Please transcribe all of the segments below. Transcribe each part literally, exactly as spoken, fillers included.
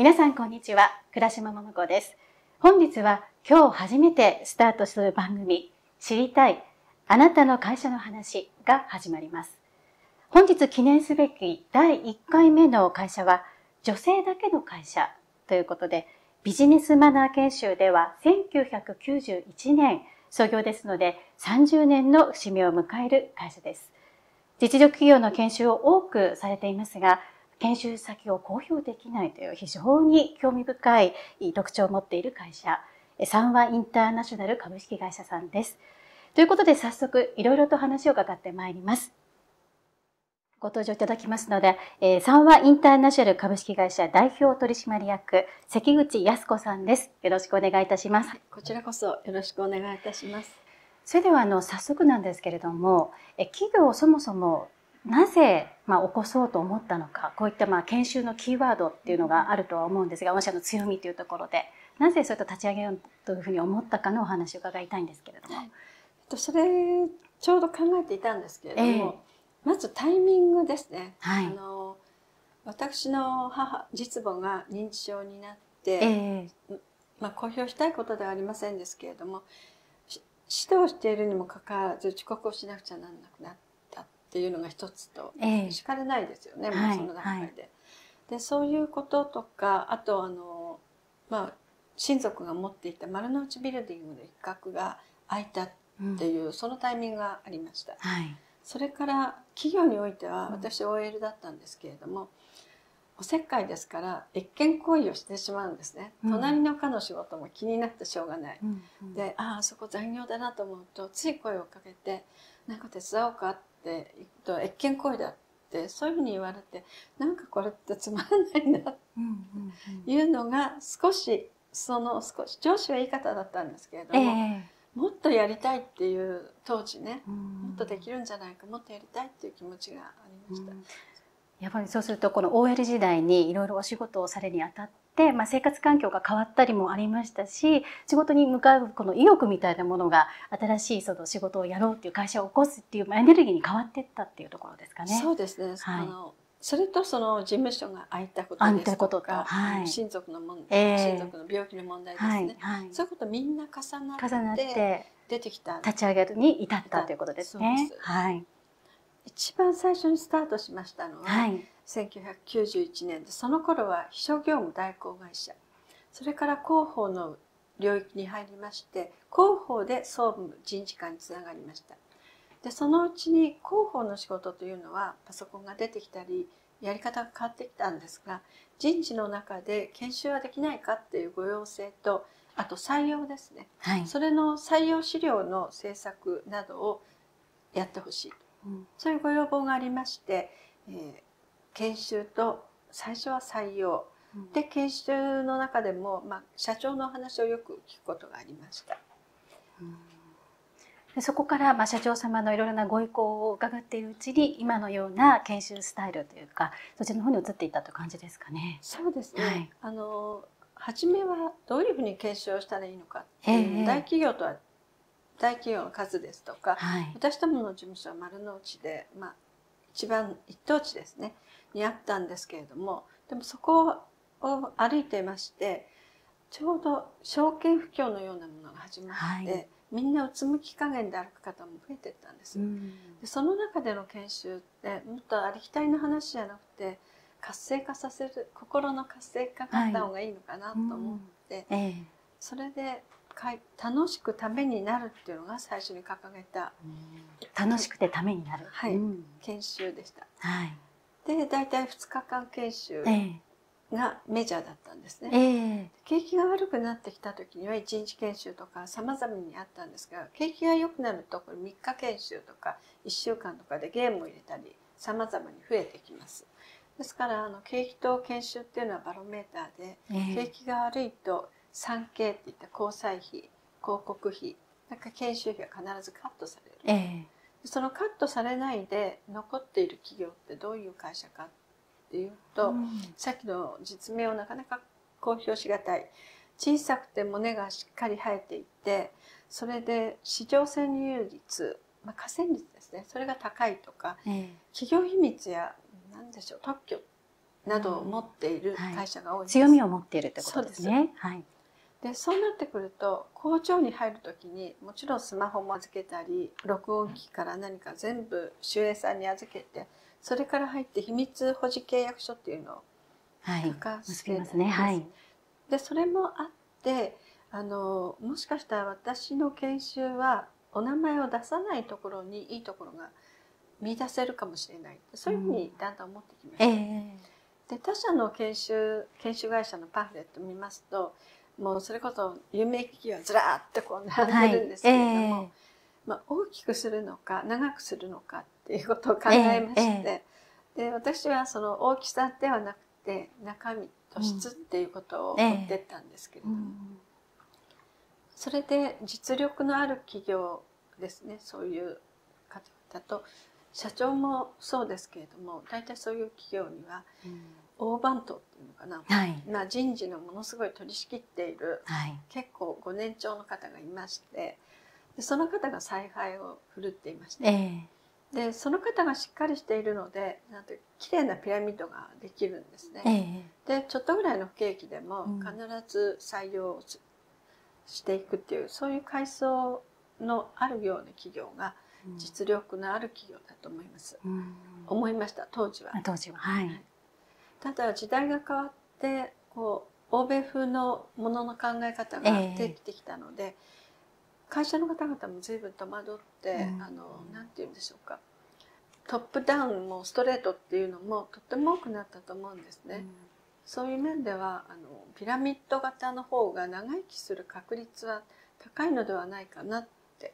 皆さんこんにちは、倉島桃子です。本日は今日初めてスタートする番組、知りたいあなたの会社の話が始まります。本日記念すべきだいいっかいめの会社は女性だけの会社ということで、ビジネスマナー研修ではせんきゅうひゃくきゅうじゅういちねん創業ですのでさんじゅうねんの節目を迎える会社です。実力企業の研修を多くされていますが、研修先を公表できないという非常に興味深い特徴を持っている会社、三和インターナショナル株式会社さんです。ということで早速いろいろと話を伺ってまいります。ご登場いただきますので、三和インターナショナル株式会社代表取締役関口康子さんです。よろしくお願いいたします。はい、 こちらこそよろしくお願いいたします。 それではあの早速なんですけれども、企業をそもそもなぜ、まあ、起こそうと思ったのか、こういったまあ研修のキーワードっていうのがあるとは思うんですが、御社の強みというところで、なぜそういった立ち上げようというふうに思ったかのお話を伺いたいんですけれども。 はい、それちょうど考えていたんですけれども、えー、まずタイミングですね。はい、あの私の母、実母が認知症になって、えーまあ、公表したいことではありませんですけれども、指導しているにもかかわらず遅刻をしなくちゃならなくなったっていうのが一つと、えー、叱れないですよね、もうその段階で。はい、でそういうこととか、あとあの、まあ、親族が持っていた丸の内ビルディングの一角が空いたっていう、うん、そのタイミングがありました。はい、それから企業においては私 オーエル だったんですけれども、うん、おせっかいですから越権行為をしてしまうんですね、うん、隣の課の仕事も気になってしょうがない、うんうん、でああそこ残業だなと思うとつい声をかけて「なんか手伝おうか?」って言うと「越権行為だ」ってそういうふうに言われて、なんかこれってつまらないなっていうのが少しその少し上司は言い方だったんですけれども、えー、もっとやりたいっていう当時ね、もっとできるんじゃないか、もっとやりたいっていう気持ちがありました。 やっぱりそうするとこの オーエル 時代にいろいろお仕事をされるにあたって、まあ、生活環境が変わったりもありましたし、仕事に向かうこの意欲みたいなものが新しいその仕事をやろうっていう会社を起こすっていうエネルギーに変わっていったっていうところですかね。 そうですね、はい、あのそれとその事務所が空いたことですとか、はい、親族の問題、えー、親族の病気の問題ですね、はいはい、そういうことみんな重なって重なって出てきた立ち上げに至ったということですね。 そうです、はい、一番最初にスタートしましたのは、はい、せんきゅうひゃくきゅうじゅういちねんで、その頃は秘書業務代行会社、それから広報の領域に入りまして、広報で総務人事課につながりました。でそのうちに広報の仕事というのはパソコンが出てきたりやり方が変わってきたんですが、人事の中で研修はできないかっていうご要請と、あと採用ですね、はい、それの採用資料の制作などをやってほしいと、うん、そういうご要望がありまして、えー、研修と最初は採用、うん、で研修の中でも、まあ、社長の話をよく聞くことがありました。 うん、でそこからまあ社長様のいろいろなご意向を伺っているうちに今のような研修スタイルというかそちらの方に移っていったという感じですかね。 そうですね、はい、あの初めはどういうふうに研修をしたらいいのかっていう、えー、大企業とは大企業の数ですとか、はい、私どもの事務所は丸の内で、まあ、一番一等地ですねにあったんですけれども、でもそこを歩いていましてちょうど証券不況のようなものが始まって、はい、みんなうつむき加減で歩く方も増えていったんです、うん、でその中での研修ってもっとありきたりの話じゃなくて活性化させる心の活性化があった方がいいのかなと思って、はい、うんええ、それで楽しくためになるっていうのが最初に掲げた、 うん、楽しくてためになる、 はい、うん、研修でした、はい、で大体ふつかかん研修がメジャーだったんですね、えー、景気が悪くなってきた時にはいちにち研修とかさまざまにあったんですが、景気が良くなるとこれみっか研修とかいっしゅうかんとかでゲームを入れたりさまざまに増えてきます。ですからあの景気と研修っていうのはバロメーターで、えー、景気が悪いと産経っていった交際費、広告費、なんか研修費が必ずカットされる、えー、そのカットされないで残っている企業ってどういう会社かっていうと、うん、さっきの実名をなかなか公表しがたい小さくて骨がしっかり生えていて、それで市場占有率、まあ、加占率ですね、それが高いとか、えー、企業秘密や何でしょう特許などを持っている会社が多いです、 はい、強みを持っているってことですね。はい、 でそうなってくると工場に入る時にもちろんスマホも預けたり録音機から何か全部守衛さんに預けて、それから入って秘密保持契約書っていうのを書かせて、はい、ますね。はい、でそれもあってあのもしかしたら私の研修はお名前を出さないところにいいところが見出せるかもしれない、そういうふうにだんだん思ってきました。うん、えー、で他社の研修研修会社のパンフレットを見ますと、もうそれこそ有名企業はずらーっとこう並んでるんですけれども、はい、えーまあ、大きくするのか長くするのかっていうことを考えまして、えーえー、で私はその大きさではなくて中身と質っていうことを追ってったんですけれども、うんえーうん、それで実力のある企業ですね、そういう方々と社長もそうですけれども、大体そういう企業には、うん、大番頭っていうのかな、はい、まあ、人事のものすごい取り仕切っている、はい、結構ご年長の方がいまして、でその方が采配を振るっていました、えー、でその方がしっかりしているのでなんて綺麗なピラミッドができるんですね、えー、でちょっとぐらいの不景気でも必ず採用していくっていう、うん、そういう階層のあるような企業が実力のある企業だと思います、うん、思いました当時は。 当時は、はい、 ただ時代が変わってこう欧米風のものの考え方が出てきたので、えー、会社の方々も随分戸惑って、うん、あのなんて言うんでしょうか、トップダウンもストレートっていうのもとっても多くなったと思うんですね、うん、そういう面ではあのピラミッド型の方が長生きする確率は高いのではないかなって、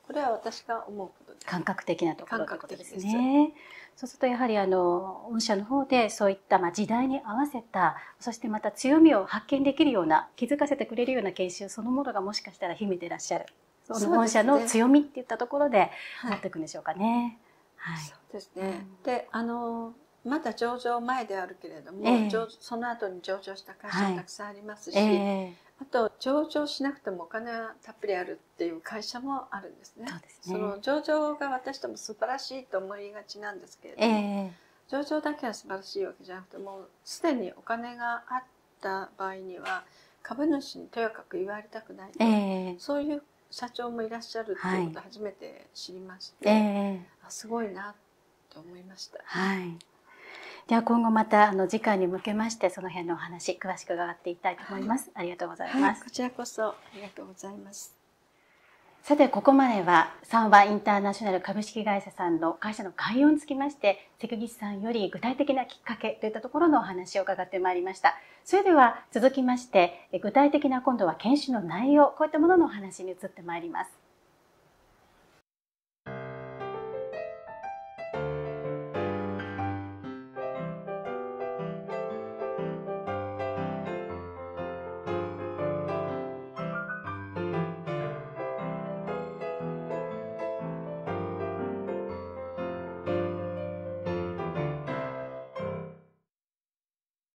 これは私が思うことです。 感覚的なところということですね。そうするとやはりあの御社の方でそういったまあ時代に合わせた、そしてまた強みを発見できるような、気づかせてくれるような研修そのものがもしかしたら秘めてらっしゃる、その御社の強みっていったところで持っていくんでしょうかね。はい、そうですね、うん、であのまだ上場前であるけれども、えー、その後に上場した会社たくさんありますし、はい、えーあと上場しなくてもお金はたっぷりあるっていう会社もあるんですね。そうですね。その上場が私ども素晴らしいと思いがちなんですけれども、えー、上場だけは素晴らしいわけじゃなくて、もうすでにお金があった場合には株主にとやかく言われたくないと、えー、そういう社長もいらっしゃるっていうことを初めて知りまして、はい、えー、あすごいなと思いました。はい。では今後またあの次回に向けましてその辺のお話詳しく伺っていきたいと思います、はい、ありがとうございます、はい、 こちらこそありがとうございます。 さてここまでは三和インターナショナル株式会社さんの会社の概要につきまして関口さんより具体的なきっかけといったところのお話を伺ってまいりました。それでは続きまして具体的な今度は研修の内容、こういったもののお話に移ってまいります。